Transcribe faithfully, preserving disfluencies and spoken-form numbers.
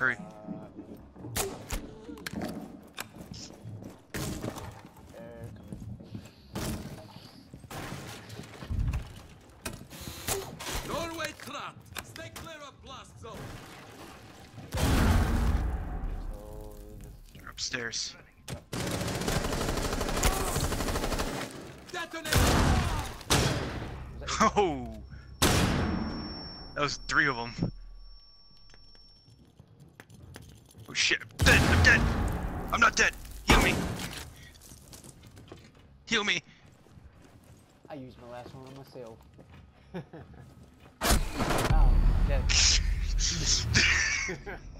Hurry. Doorway trapped. Stay clear of blast zone. They're upstairs. Detonate. Oh! That was three of them. Oh shit! I'm dead! I'm dead! I'm not dead! Heal me! Heal me! I used my last one on myself. Oh, dead.